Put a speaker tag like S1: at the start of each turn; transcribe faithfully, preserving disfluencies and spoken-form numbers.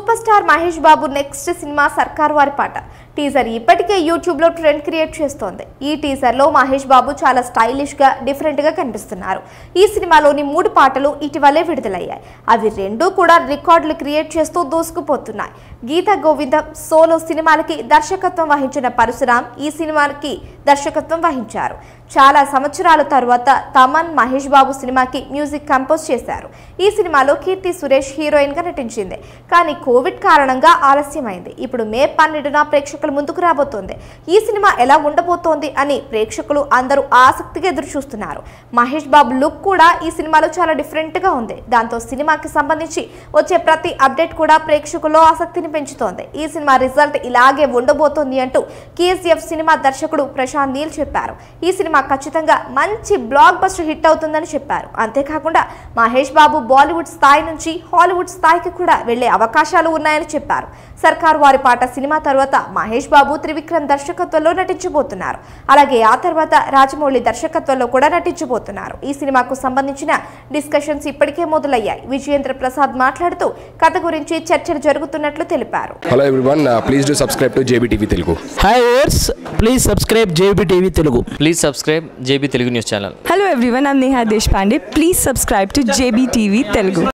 S1: Super star Mahesh Babu next cinema Sarkar Vaari పాట teaser ఇప్పటికే YouTube లో ట్రెండ్ క్రియేట్ చేస్తోంది। ఈ టీజర్ లో మహేష్ బాబు చాలా స్టైలిష్ గా డిఫరెంట్ గా కనిపిస్తున్నారు। ఈ సినిమాలోని మూడు పాటలు ఇటీవలే విడుదలయ్యాయి। అవి రెండూ కూడా రికార్డులు క్రియేట్ చేస్తూ దూసుకుపోతున్నాయి। గీత గోవిందం సోలో సినిమాలకి దర్శకత్వం వహించిన పరశురామ్ ఈ సినిమాకి దర్శకత్వం వహించారు। చాలా సంవత్సరాల తర్వాత తమన్ మహేష్ బాబు సినిమాకి మ్యూజిక్ కంపోజ్ చేశారు। ఈ సినిమాలో కీర్తి సురేష్ హీరోయిన్ గా నటించింది, కానీ కోవిడ్ కారణంగా ఆలస్యమైంది। ఇప్పుడు మే పన్నెండున ప్రేక్షకుల ముందుకు రాబోతోంది। ఈ సినిమా ఎలా ఉండబోతోంది అని ప్రేక్షకులు అందరూ ఆసక్తిగా ఎదురు చూస్తున్నారు। మహేష్ బాబు లుక్ కూడా ఈ సినిమాలో చాలా డిఫరెంట్ గా ఉంది। దాంతో సినిమాకి సంబంధించి వచ్చే ప్రతి అప్డేట్ కూడా ప్రేక్షకుల్లో ఆసక్తిని పెంచుతోంది। ఈ సినిమా రిజల్ట్ ఇలాగే ఉండబోతోంది అంటూ కేజీఎఫ్ సినిమా దర్శకుడు ప్రశాంత్ నీల్ చెప్పారు। ఈ సినిమా ఖచ్చితంగా మంచి బ్లాక్ బస్టర్ హిట్ అవుతుందని చెప్పారు। అంతేకాకుండా మహేష్ బాబు బాలీవుడ్ స్థాయి నుంచి హాలీవుడ్ స్థాయికి కూడా వెళ్లే అవకాశాలు ఉన్నాయని చెప్పారు। సర్కార్ వారి పాట సినిమా తర్వాత మహేష్ బాబు త్రివిక్రమ్ దర్శకత్వంలో నటించబోతున్నారు। అలాగే ఆ తర్వాత రాజమౌళి దర్శకత్వంలో కూడా నటించబోతున్నారు। ఈ సినిమాకు సంబంధించిన డిస్కషన్స్ ఇప్పటికే మొదలయ్యాయి। విజయేంద్ర ప్రసాద్ మాట్లాడుతూ కథ గురించి చర్చలు జరుగుతున్నట్లు తెలిపారు।
S2: Hello everyone, please do subscribe to JB TV Telugu.
S3: Hi viewers, please subscribe JB TV Telugu.
S4: Please subscribe J B Telugu News channel.
S5: Hello everyone, I'm Neha Deshpande. Please subscribe to J B T V Telugu.